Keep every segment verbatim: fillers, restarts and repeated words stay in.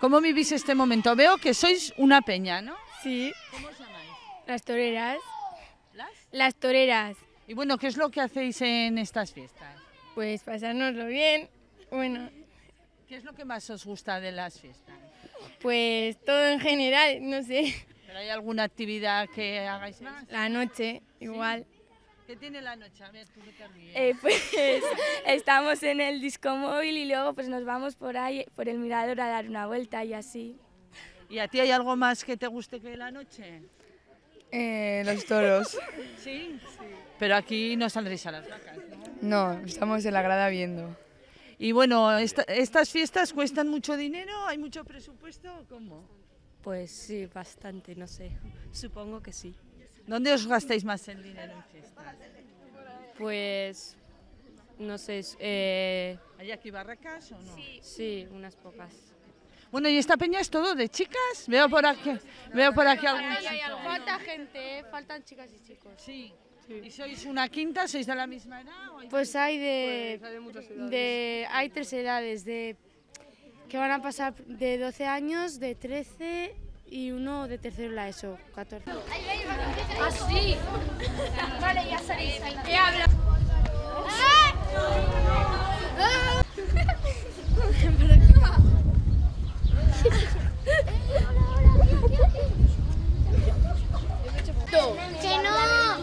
¿Cómo vivís este momento? Veo que sois una peña, ¿no? Sí. ¿Cómo os llamáis? Las toreras. ¿Las? Las toreras. Y bueno, ¿qué es lo que hacéis en estas fiestas? Pues pasárnoslo bien. Bueno, ¿Qué es lo que más os gusta de las fiestas? pues todo en general, no sé. ¿Pero hay alguna actividad que hagáis más? La noche, igual. ¿Qué tiene la noche? A ver, tú que te ríes. Eh, pues estamos en el disco móvil y luego pues nos vamos por ahí, por el mirador a dar una vuelta y así. ¿Y a ti hay algo más que te guste que la noche? Eh, los toros. ¿Sí? Sí. Pero aquí no saldréis a las vacas, ¿no? No, estamos en la grada viendo. Y bueno, esta- ¿estas fiestas cuestan mucho dinero? ¿Hay mucho presupuesto o cómo? Pues sí, bastante, no sé. Supongo que sí. ¿Dónde os gastáis más el dinero en fiestas? Pues no sé, eh, ¿Hay aquí barracas o no? sí, unas pocas. Bueno, ¿y esta peña es todo de chicas? Veo por aquí, veo por aquí algún chico. Falta gente, faltan chicas y chicos. Sí. ¿Y sois una quinta? ¿Sois de la misma edad? o hay- Pues hay de, de hay tres edades, de que van a pasar de doce años, de trece y uno de tercero la ESO, catorce. ¿Ah, sí? Vale, ya salís. ¿Qué habla? ¡Que no!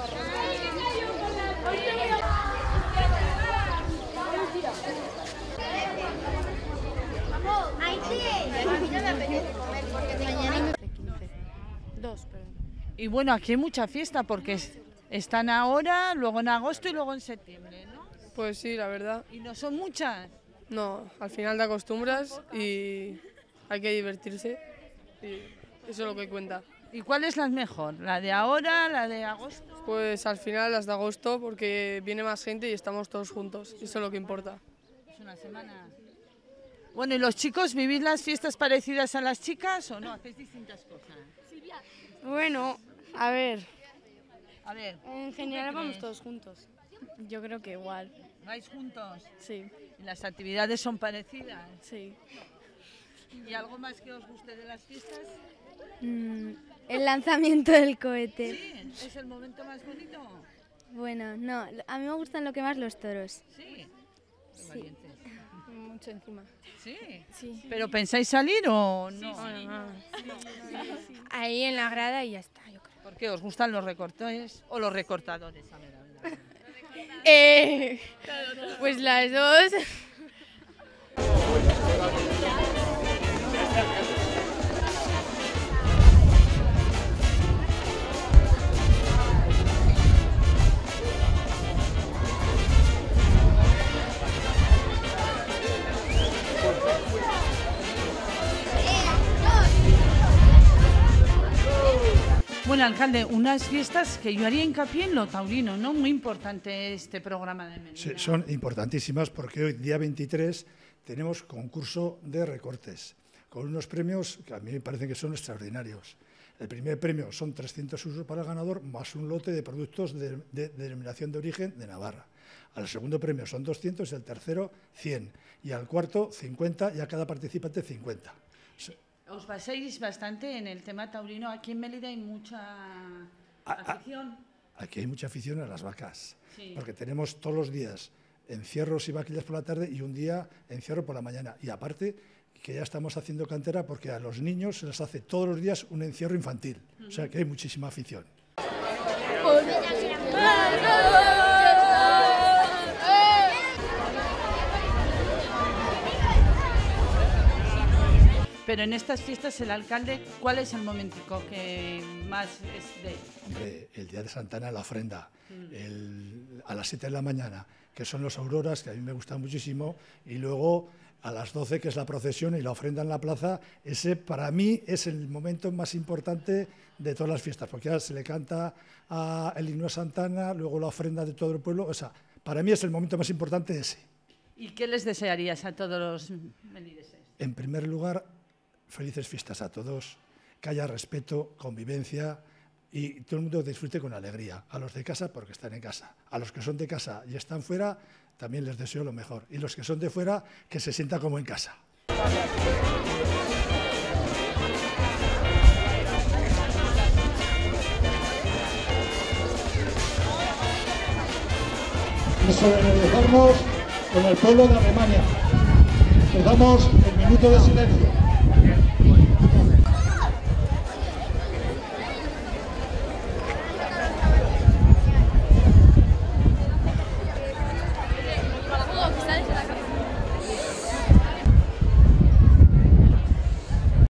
¡Ay, sí! A mí no me apetece comer porque mañana... Dos, perdón. Y bueno, aquí hay mucha fiesta porque es- están ahora, luego en agosto y luego en septiembre, ¿no? Pues sí, la verdad. Y no son muchas. No, al final te acostumbras y hay que divertirse. Y eso es lo que cuenta. ¿Y cuál es la mejor? ¿La de ahora, la de agosto? Pues al final las de agosto porque viene más gente y estamos todos juntos. Y eso es lo que importa. Es una semana. Bueno, ¿y los chicos vivís las fiestas parecidas a las chicas o no? ¿Hacéis distintas cosas? Bueno, a ver, A ver, en general vamos todos juntos. Yo creo que igual. ¿vais juntos? Sí, ¿Y las actividades son parecidas? sí. ¿Y algo más que os guste de las fiestas? El lanzamiento del cohete. Sí, ¿es el momento más bonito? Bueno, no, a mí me gustan lo que más los toros. Sí. Qué valientes. Mucho encima. Sí. Sí. ¿Pero pensáis salir o no? Ahí en la grada y ya está, yo creo. ¿Por qué? ¿Os gustan los recortadores o los recortadores? A ver, a ver, a ver. Eh, pues las dos. Bueno, alcalde, unas fiestas que yo haría hincapié en lo taurino, ¿no? Muy importante este programa de Medina. Sí, son importantísimas porque hoy, día veintitrés, tenemos concurso de recortes, con unos premios que a mí me parecen que son extraordinarios. El primer premio son trescientos euros para el ganador, más un lote de productos de, de, de denominación de origen de Navarra. Al segundo premio son doscientos, y al tercero cien, y al cuarto cincuenta, y a cada participante cincuenta. Os basáis bastante en el tema taurino. Aquí en Mérida hay mucha afición. Aquí hay mucha afición a las vacas, Sí. porque tenemos todos los días encierros y vaquillas por la tarde y un día encierro por la mañana. Y aparte que ya estamos haciendo cantera porque a los niños se les hace todos los días un encierro infantil. O sea que hay muchísima afición. Pero en estas fiestas, el alcalde, ¿cuál es el momentico que más es de...? Hombre, el día de Santana, la ofrenda, el- a las siete de la mañana, que son los auroras, que a mí me gustan muchísimo, y luego a las doce, que es la procesión y la ofrenda en la plaza. Ese, para mí, es el momento más importante de todas las fiestas, porque ya se le canta a el himno a Santana, luego la ofrenda de todo el pueblo. O sea, para mí es el momento más importante ese. ¿Y qué les desearías a todos los melideses? En primer lugar, felices fiestas a todos, que haya respeto, convivencia y todo el mundo disfrute con alegría. A los de casa porque están en casa. A los que son de casa y están fuera, también les deseo lo mejor. Y los que son de fuera, que se sientan como en casa. Y solidarizarnos con el pueblo de Alemania. Les damos el minuto de silencio.